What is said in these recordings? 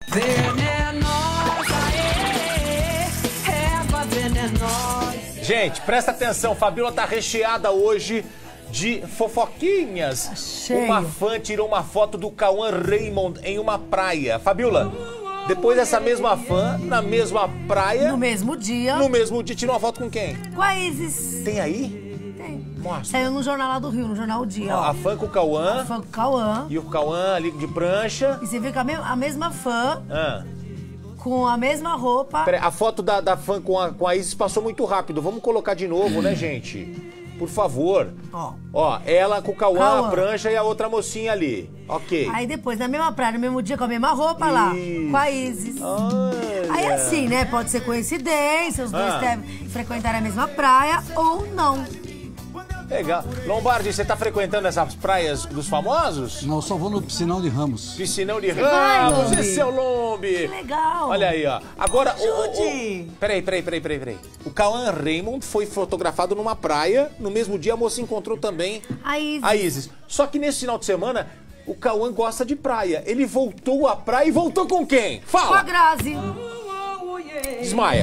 Gente, presta atenção, Fabiola tá recheada hoje de fofoquinhas. Cheio. Uma fã tirou uma foto do Cauã Raymond em uma praia. Fabiola, depois essa mesma fã, na mesma praia... No mesmo dia. No mesmo dia, tirou uma foto com quem? Com a Isis. Tem aí? Tem. Mostra. Saiu no jornal lá do Rio, no jornal O Dia, ó. A fã com o Cauã. A fã com o Cauã. E o Cauã ali de prancha. E você vê que a mesma fã, Ah. com a mesma roupa. Pera, a foto da fã com a Isis passou muito rápido. Vamos colocar de novo, né, gente? Por favor. Ó, ela com o Cauã, a prancha e a outra mocinha ali. Ok. Aí depois, na mesma praia, no mesmo dia, com a mesma roupa lá, com a Isis. Olha. Aí assim, né? Pode ser coincidência, os dois devem frequentar a mesma praia ou não. Legal. Lombardi, você tá frequentando essas praias dos famosos? Não, eu só vou no Piscinão de Ramos. Piscinão de vai, Ramos, Lombi? esse é o Lombi. Que legal. Olha aí, ó. Agora, Ajude. Peraí. O Cauã Raymond foi fotografado numa praia. No mesmo dia, a moça encontrou também a Isis. Só que nesse final de semana, o Cauã gosta de praia. Ele voltou à praia e voltou com quem? Fala! Com a Grazi. Desmaia.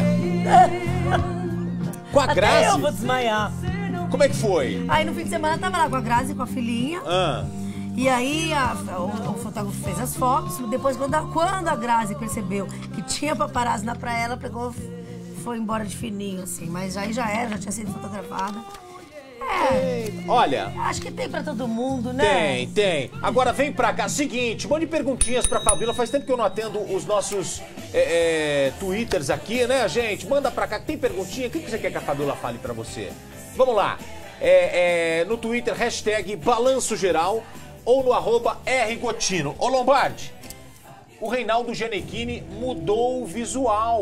Com a Grazi? Até eu vou desmaiar. Como é que foi? Aí no fim de semana tava lá com a Grazi, com a filhinha. E aí o fotógrafo fez as fotos. Depois, quando a Grazi percebeu que tinha paparazzi na praia, ela pegou, foi embora de fininho, assim. Mas aí já tinha sido fotografada. Olha... Acho que tem pra todo mundo, né? Tem. Agora vem pra cá. Seguinte, um monte de perguntinhas pra Fabiola. Faz tempo que eu não atendo os nossos twitters aqui, né, gente? Manda pra cá. Tem perguntinha? O que você quer que a Fabiola fale pra você? Vamos lá. No Twitter, hashtag Balanço Geral ou no @rgotino. Ô Lombardi, o Reinaldo Gianecchini mudou o visual.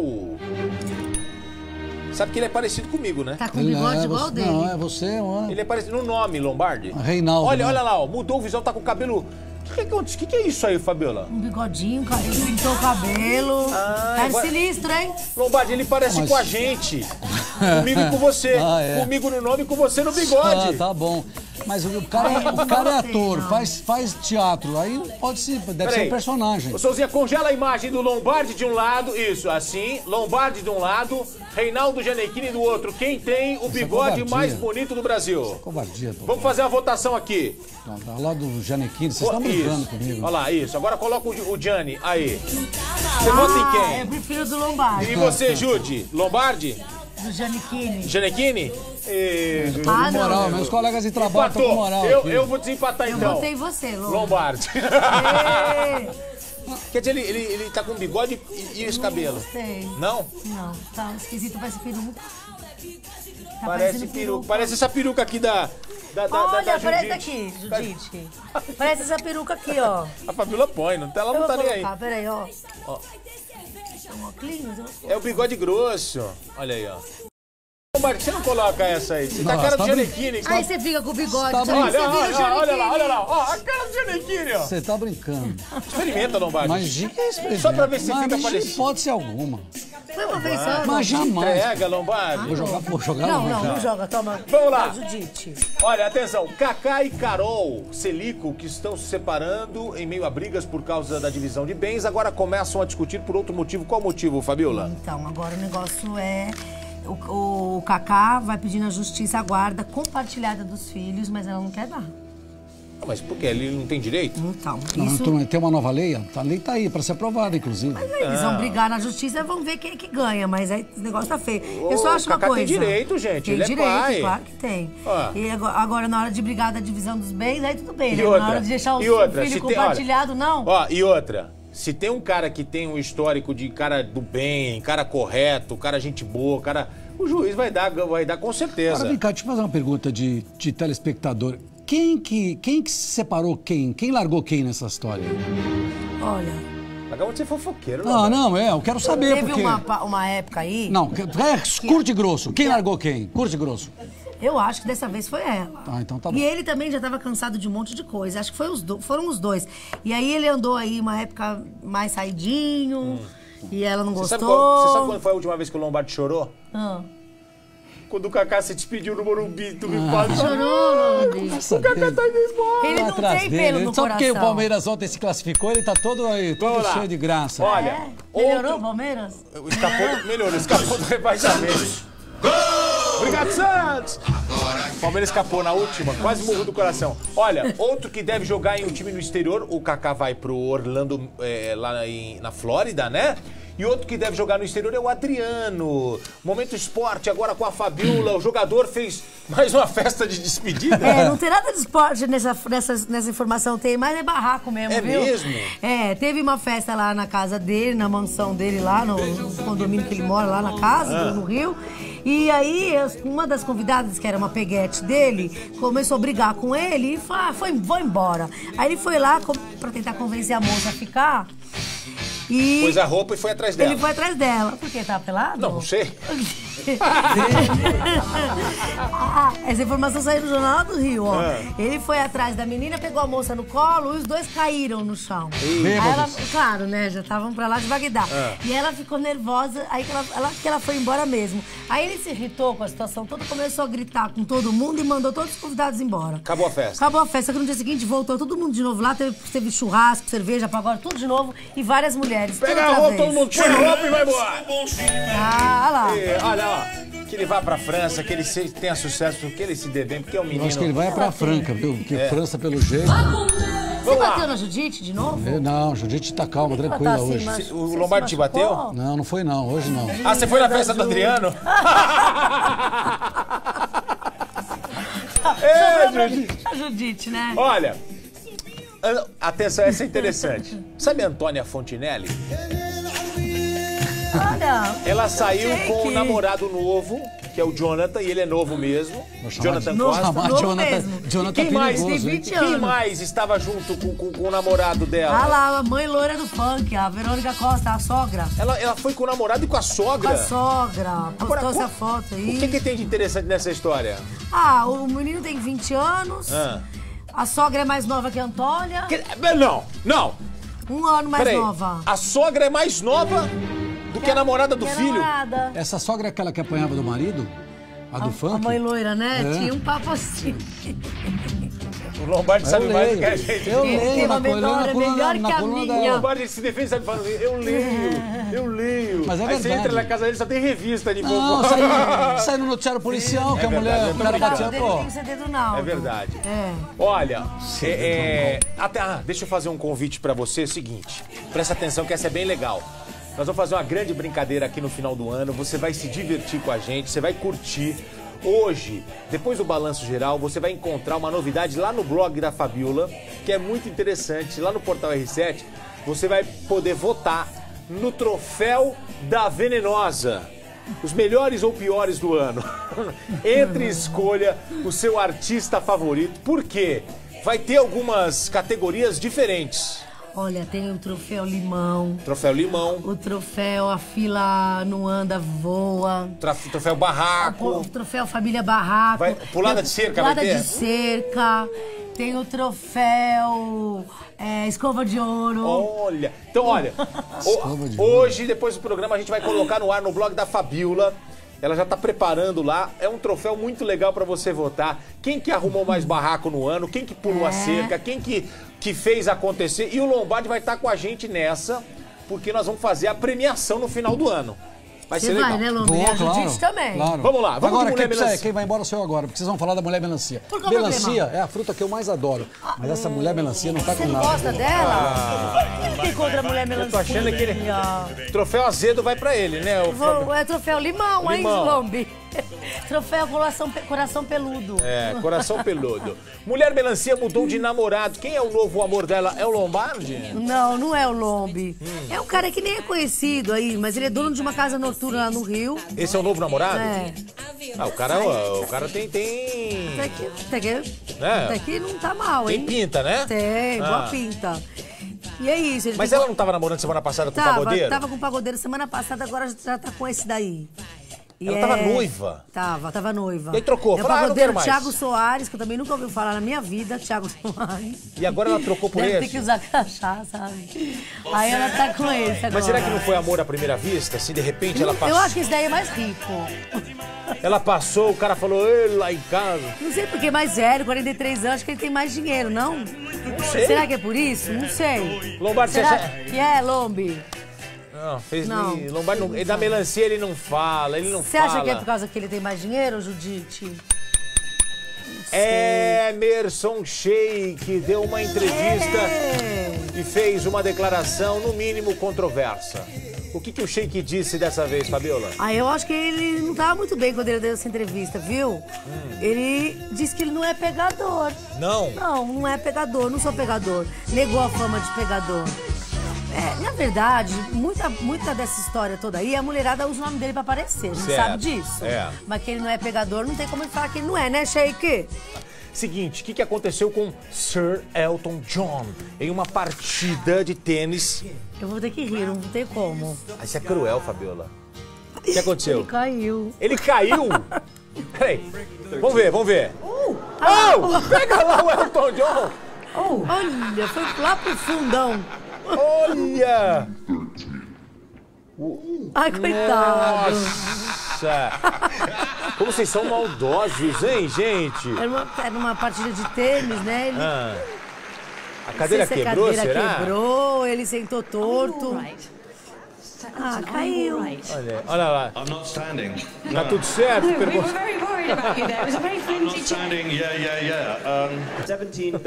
Sabe que ele é parecido comigo, né? Tá com o bigode igual dele. Não, é você, mano. Ele é parecido no nome, Lombardi. Reinaldo. Olha lá, ó. Mudou o visual, tá com o cabelo... O que é isso aí, Fabiola? Um bigodinho, ele pintou o cabelo. Tá sinistro, hein? Lombardi, ele parece com a gente. Comigo e com você. Comigo no nome e com você no bigode. Tá bom. Mas o cara é ator, faz teatro. Aí deve ser um personagem. Ô, Souzinha, congela a imagem do Lombardi de um lado. Isso, assim. Lombardi de um lado, Reinaldo Gianecchini do outro. Quem tem o bigode mais bonito do Brasil? Isso é covardia. Vamos fazer uma votação aqui. Ao lado do Gianecchini, vocês estão brincando comigo. Olha lá, isso. Agora coloca o Gianni aí. Você vota em quem? Eu prefiro do Lombardi. E você, Judy? Lombardi? Do Gianecchini. Gianecchini? Com moral, meus colegas de trabalho estão com moral. Eu vou desempatar então. Eu votei em você, Lombardi. Quer dizer, ele tá com bigode e esse cabelo? Não sei. Não? Não, tá esquisito, parece peruca. Parece peruca. Parece essa peruca aqui da Olha, Judite. parece aqui, Judite. Parece essa peruca aqui, ó. A Fabiola põe, ela não tá nem aí. Peraí, ó. Um óculos, é o bigode grosso. Olha aí, ó. Lombardi, você não coloca essa aí. Você tá a cara do Gianecchini. Aí você fica com o bigode. Olha lá. Ó, a cara do Gianecchini, ó. Você tá brincando. Experimenta, Lombardi. Mas diga experimenta. Só pra ver se fica parecido. Hipótese alguma. Foi uma vez só. Mas jamais. Entrega, Lombardi. Vou jogar. Não joga, toma. Vamos lá. Judite. Olha, atenção. Cacá e Carol Celico, que estão se separando em meio a brigas por causa da divisão de bens, agora começam a discutir por outro motivo. Qual motivo, Fabiola? Então, agora o negócio é... O Cacá vai pedir na justiça a guarda compartilhada dos filhos, mas ela não quer dar. Mas por quê? Ele não tem direito? Então, Não, tem uma nova lei? A lei tá aí, pra ser aprovada, inclusive. Mas aí eles vão brigar na justiça e vão ver quem é que ganha, mas aí o negócio tá feio. Eu só acho uma coisa... tem direito, gente. Tem ele direito, é pai. claro que tem. E agora, na hora de brigar da divisão dos bens, aí tudo bem, né? Outra, na hora de deixar o filho compartilhado, não. E outra... Se tem um cara que tem um histórico de cara do bem, cara correto, cara gente boa, o juiz vai dar com certeza. Agora vem cá, deixa eu fazer uma pergunta de telespectador. Quem que separou quem? Quem largou quem nessa história? Olha... Acabou de ser fofoqueiro, eu quero saber porque... Teve uma época aí... Não, curte e grosso. Quem largou quem? Curte e grosso. Eu acho que dessa vez foi ela. Então tá bom. E ele também já estava cansado de um monte de coisa. Acho que foram os dois. E aí ele andou aí uma época mais saidinho. E ela não gostou. Você sabe quando foi a última vez que o Lombardi chorou? quando o Kaká se despediu no Morumbi, tu me fala. Chorou, Lombi. O Kaká tá indo embora. Ele não Atrás tem dele. pelo no Só porque o coração. Palmeiras ontem se classificou, ele tá todo aí, todo Vamos lá. cheio de graça. Olha, Melhorou o Palmeiras? melhorou, escapou do rebaixamento. Obrigado, Santos! O Palmeiras escapou na última, quase morreu do coração. Olha, outro que deve jogar em um time no exterior, o Kaká vai pro Orlando, lá na Flórida, né? E outro que deve jogar no exterior é o Adriano. Momento Esporte, agora com a Fabiola. O jogador fez mais uma festa de despedida. Não tem nada de esporte nessa informação, tem mais é barraco mesmo, viu? É mesmo? Teve uma festa lá na casa dele, na mansão dele lá, no condomínio que ele mora lá na casa, no Rio. E aí, uma das convidadas, que era uma peguete dele, começou a brigar com ele e falou, vou embora. Aí ele foi lá pra tentar convencer a moça a ficar. E pôs a roupa e foi atrás dela. ele foi atrás dela. Por quê? Tava pelado? Não sei. Essa informação saiu no Jornal do Rio, ó. Ele foi atrás da menina, pegou a moça no colo e os dois caíram no chão. Aí ela, claro, né, já estavam pra lá de Bagdá. E ela ficou nervosa, aí que ela foi embora mesmo. Aí ele se irritou com a situação toda, começou a gritar com todo mundo e mandou todos os convidados embora. Acabou a festa. Acabou a festa, que no dia seguinte voltou todo mundo de novo lá, teve churrasco, cerveja, pagode, tudo de novo e várias mulheres. Pega a roupa, todo mundo tira a roupa e vai embora. Olha lá. Olha, ó, que ele vá pra França, que ele tenha sucesso, que ele se dê bem, porque é um menino. Eu acho que ele vai pra Franca, viu? Porque França, pelo jeito... Você bateu na Judite de novo? Não, Judite tá calma, tranquila hoje. O Lombardi te bateu? Não, não foi não, hoje não. Ah, você foi na festa do Adriano? A Judite, né? Olha, atenção, essa é interessante. Sabe a Antônia Fontinelli? Olha. Ela saiu com o namorado novo, que é o Jonathan, e ele é novo mesmo. Jonathan Costa. Jonathan Quem mais? perigoso, tem hein? 20 anos. Quem mais estava junto com o namorado dela? Ah lá, a mãe loira do funk, a Verônica Costa, a sogra. Ela foi com o namorado e com a sogra? Com a sogra. Postou Agora, essa foto aí. O que tem de interessante nessa história? Ah, o menino tem 20 anos. A sogra é mais nova que a Antônia. Não. Um ano mais Peraí, nova. a sogra é mais nova do que a namorada do filho? Namorada. Essa sogra é aquela que apanhava do marido? A do funk? A mãe loira, né? É. Tinha um papo assim. O Lombardi sabe mais do que a gente. Eu Tem leio uma na coluna, memória melhor que a O minha. Lombardi se defende, sabe, falando, eu leio. Mas é Aí você verdade. entra na casa dele, só tem revista de Não, vovó. sai no noticiário policial, que a verdade, mulher, eu o tô cara brincando. batia, Dele pô. tem o CD do Naldo. É verdade. É. Olha, deixa eu fazer um convite pra você, é o seguinte. Presta atenção que essa é bem legal. Nós vamos fazer uma grande brincadeira aqui no final do ano. Você vai se divertir com a gente, você vai curtir. Hoje, depois do Balanço Geral, você vai encontrar uma novidade lá no blog da Fabiola, que é muito interessante. Lá no Portal R7, você vai poder votar no troféu da Venenosa. Os melhores ou piores do ano. Entre e escolha o seu artista favorito. Por quê? Vai ter algumas categorias diferentes. Olha, tem o troféu Limão. Troféu Limão, O troféu A Fila Não Anda, Voa. troféu Barraco. O troféu Família Barraco. Pulada de cerca, vai ter? Pulada de cerca. Tem o troféu Escova de Ouro. Olha, então olha, hoje, depois do programa, a gente vai colocar no ar no blog da Fabiola. Ela já tá preparando lá, é um troféu muito legal pra você votar. Quem que arrumou mais barraco no ano, quem que pulou a cerca, quem que fez acontecer. E o Lombardi vai estar com a gente nessa, porque nós vamos fazer a premiação no final do ano. Vai ser Você legal. vai, né, Lombardi? Boa, A Judite também. Claro. Vamos lá, vamos agora, de Mulher Melancia. quem vai embora sou eu agora, porque vocês vão falar da mulher melancia. Por que o Melancia é a fruta que eu mais adoro, mas essa mulher melancia não tá Você com não nada. gosta dela? Quem tem contra a mulher melancia? Eu tô achando que troféu azedo vai pra ele, né? É troféu Limão, hein, Limão. Lombi? Troféu Coração Peludo. É, coração peludo. Mulher Melancia mudou de namorado. Quem é o novo amor dela? É o Lombardi? Não, não é o Lombi. É um cara que nem é conhecido aí, mas ele é dono de uma casa noturna lá no Rio. Esse é o novo namorado? É. Ah, o cara tem... Até que não tá mal, Tem hein? pinta, né? Tem, boa Ah. pinta. E é isso. Ele Mas ficou- ela não tava namorando semana passada com o pagodeiro? Tava com o pagodeiro semana passada, agora já tá com esse daí. E Ela tava noiva? Tava noiva. E aí trocou? É o Falou, não pagodeiro quero mais. Thiago Soares, que eu também nunca ouvi falar na minha vida, Thiago Soares. E agora ela trocou por Deve esse? ter que usar crachá, sabe? Aí ela tá com esse agora. Mas será que não foi amor à primeira vista? Se de repente ela passou... Eu acho que esse daí é mais rico. Ela passou, o cara falou, ei, lá em casa. Não sei porque mais velho, 43 anos, acho que ele tem mais dinheiro, não? Não sei. Será que é por isso? Não sei. Lombardi, Será você acha... que é, Lombi? Não, fez Não. Lombardi não... Da melancia ele não fala, ele não Você fala. acha que é por causa que ele tem mais dinheiro, Judite? Emerson Sheik deu uma entrevista e fez uma declaração, no mínimo, controversa. O que o Sheik disse dessa vez, Fabiola? Eu acho que ele não estava muito bem quando ele deu essa entrevista, viu? Ele disse que ele não é pegador. Não? Não é pegador, não sou pegador. Negou a fama de pegador. Na verdade, muita dessa história toda aí, a mulherada usa o nome dele pra aparecer, não sabe disso? Mas que ele não é pegador, não tem como ele falar que ele não é, né, Sheik? Seguinte, o que aconteceu com Sir Elton John em uma partida de tênis? Eu vou ter que rir, não tem como. Isso é cruel, Fabiola. O que aconteceu? Ele caiu. Ele caiu? Peraí, vamos ver. Pega lá o Elton John! Olha, foi lá pro fundão. Olha! Ai, coitado. Nossa! Como vocês são maldosos, hein, gente? Era uma partida de tênis, né? Ele... A cadeira quebrou, será? A cadeira quebrou, ele sentou torto. Caiu. Olha lá. I'm not standing. Tá tudo certo? We were very worried about you there. It was a very I'm flimsy not standing. Yeah. 17.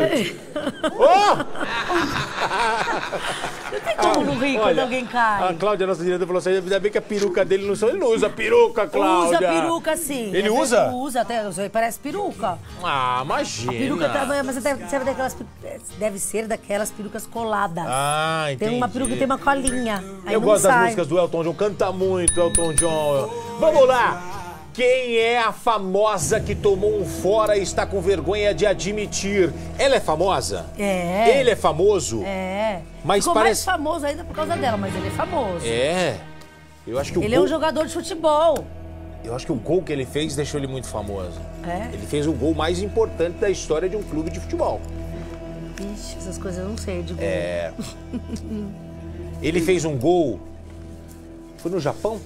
Não tem como não rir quando alguém cai. A Cláudia, nossa diretora, falou assim, ainda bem que a peruca dele não saiu. Ele não usa peruca, Cláudia. Usa peruca, sim. Ele usa? Usa até, parece peruca. Imagina. A peruca também, mas deve ser daquelas perucas coladas. Entendi. Tem uma peruca e tem uma colinha. Aí Eu não gosto sai. das músicas do Elton John, canta muito Elton John. Vamos lá! Quem é a famosa que tomou um fora e está com vergonha de admitir? Ela é famosa? É. Ele é famoso? É. Mas Ficou parece... mais famoso ainda por causa dela, mas ele é famoso. Eu acho que ele é um jogador de futebol. Eu acho que o gol que ele fez deixou ele muito famoso. É? Ele fez o gol mais importante da história de um clube de futebol. Ixi, essas coisas eu não sei de gol. Ele fez um gol... Foi no Japão?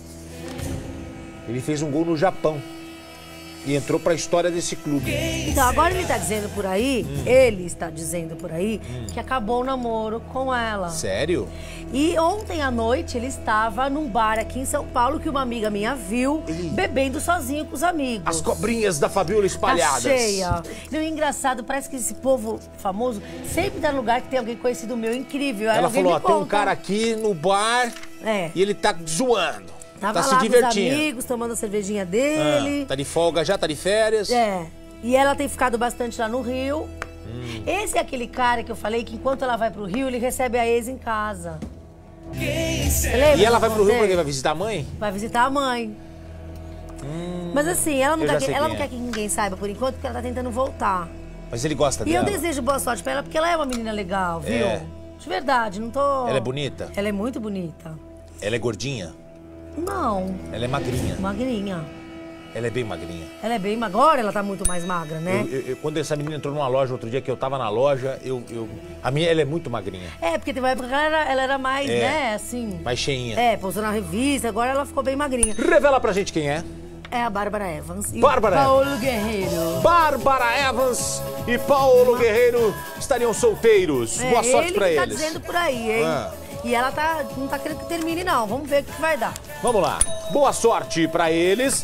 Ele fez um gol no Japão. E entrou pra história desse clube. Então, agora ele está dizendo por aí, que acabou o namoro com ela. Sério? E ontem à noite ele estava num bar aqui em São Paulo que uma amiga minha viu, bebendo sozinho com os amigos. As cobrinhas da Fabiola espalhadas. Tá cheia. E o engraçado, parece que esse povo famoso sempre dá lugar que tem alguém conhecido meu, incrível. Aí Ela alguém falou, me tem um conta. cara aqui no bar e ele tá zoando. Tava tá lá se divertindo. com os amigos, tomando a cervejinha dele. Tá de folga já, tá de férias. E ela tem ficado bastante lá no Rio. Esse é aquele cara que eu falei que enquanto ela vai pro Rio, ele recebe a ex em casa. E ela vai pro Rio porque vai visitar a mãe? Vai visitar a mãe. Mas assim, ela não quer que ninguém saiba por enquanto, porque ela tá tentando voltar. Mas ele gosta E dela? eu desejo boa sorte pra ela, porque ela é uma menina legal, viu? De verdade, não tô... Ela é bonita? Ela é muito bonita. Ela é gordinha? Não. Ela é magrinha? Magrinha. Ela é bem magrinha. Ela é bem magra. Agora ela tá muito mais magra, né? Quando essa menina entrou numa loja outro dia que eu tava na loja, a minha, ela é muito magrinha. Porque teve uma época que ela era mais, né, assim... Mais cheinha. Postou na revista, agora ela ficou bem magrinha. Revela pra gente quem é. É a Bárbara Evans e Bárbara Paulo Guerreiro. Bárbara Evans e Paulo Guerreiro estariam solteiros. Boa sorte pra ele eles. Tá dizendo por aí, hein? E ela não tá querendo que termine, não. Vamos ver o que vai dar. Vamos lá. Boa sorte pra eles.